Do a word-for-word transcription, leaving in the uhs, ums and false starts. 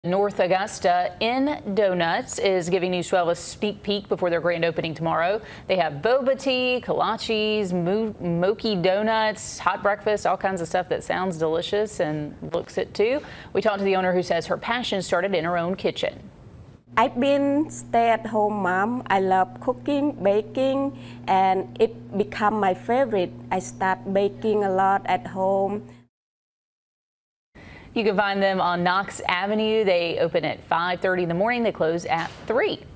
North Augusta in Donuts is giving News twelve a sneak peek before their grand opening tomorrow. They have boba tea, kolaches, mo mochi donuts, hot breakfast, all kinds of stuff that sounds delicious and looks it too. We talked to the owner who says her passion started in her own kitchen. I've been stay-at-home mom. I love cooking, baking, and it became my favorite. I start baking a lot at home. You can find them on Knox Avenue. They open at five thirty in the morning. They close at three.